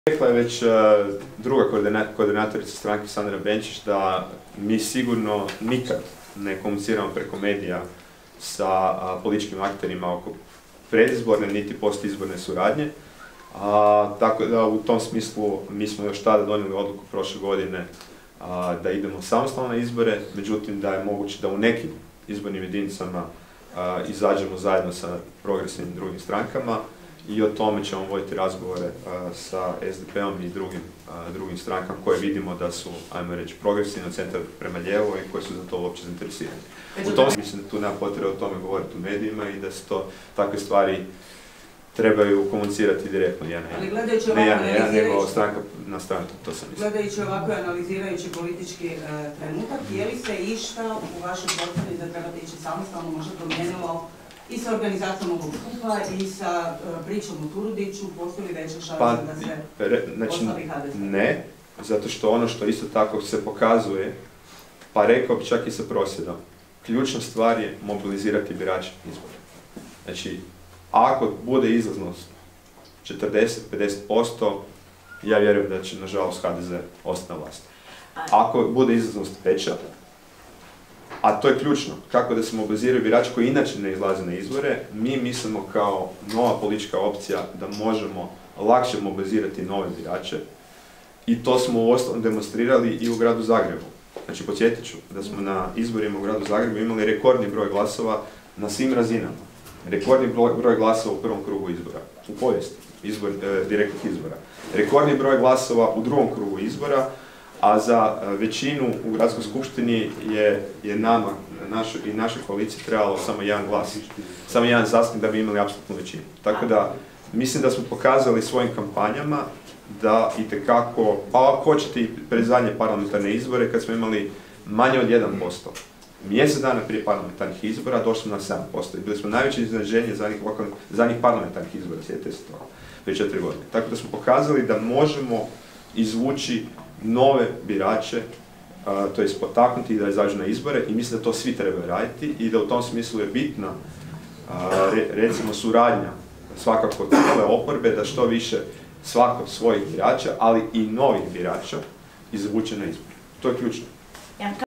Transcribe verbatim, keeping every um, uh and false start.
Rekla je već druga koordinatorica stranke Sandra Benčić da mi sigurno nikad ne komuniciramo preko medija sa političkim akterima oko predizborne niti postizborne suradnje. A, tako da u tom smislu mi smo još tada donijeli odluku prošle godine a, da idemo samostalno na izbore, međutim da je moguće da u nekim izbornim jedinicama a, izađemo zajedno sa progresivnim drugim strankama i o tome ćemo voditi razgovore a, sa S D P-om i drugim, a, drugim strankama koje vidimo da su, ajmo reći, progresivno centar prema lijevo i koji su za to uopće zainteresirani. U tom smislu tu nema potrebe o tome govoriti u medijima i da se to takve stvari trebaju komunicirati direktno, ja ne, ne ja ne ja, nego stranka na stranku, to sam mislio. Gledajući ovako analizirajući politički e, trenutak, je li se išta u vašoj procjeni da trebate ići samostalno možda promijenilo i sa organizacijom ovog skupa i sa e, pričom o Turudiću, postoji li veća šansa pa, da se re, znači, postavi H D S? Ne, zato što ono što isto tako se pokazuje, pa rekao bi čak i sa prosvjedom, ključna stvar je mobilizirati birače izbora. Znači, ako bude izlaznost četrdeset do pedeset posto, ja vjerujem da će, nažalost, H D S ostati na vlasti. Ako bude izlaznost veća, a to je ključno, kako da se mobiliziraju birači koji inače ne izlaze na izbore, mi mislimo kao nova politička opcija da možemo lakše mobilizirati nove birače i to smo uostalom demonstrirali i u gradu Zagrebu. Znači, podsjetit ću da smo na izborima u gradu Zagrebu imali rekordni broj glasova na svim razinama. Rekordni broj glasova u prvom krugu izbora, u povijesti izbor, e, direktnih izbora. Rekordni broj glasova u drugom krugu izbora, a za e, većinu u gradskoj skupštini je, je nama naš, i našoj koaliciji trebalo samo jedan glas, samo jedan zastupnik da bi imali apsolutnu većinu. Tako da mislim da smo pokazali svojim kampanjama da itekako, pa ako hoćete i pred zadnje parlamentarne izbore kad smo imali manje od jedan posto. Mjesec dana prije parlamentarnih izbora došli smo na sedam posto i bili smo najveće iznenađenje zadnjih, zadnjih parlamentarnih izbora, sjetite se toga, prije četiri godine. Tako da smo pokazali da možemo izvući nove birače, a, to je potaknuti da izađu na izbore i mislim da to svi trebaju raditi i da u tom smislu je bitna a, re, recimo suradnja svakako cijele oporbe da što više svako svojih birača, ali i novih birača izvuče na izbore. To je ključno.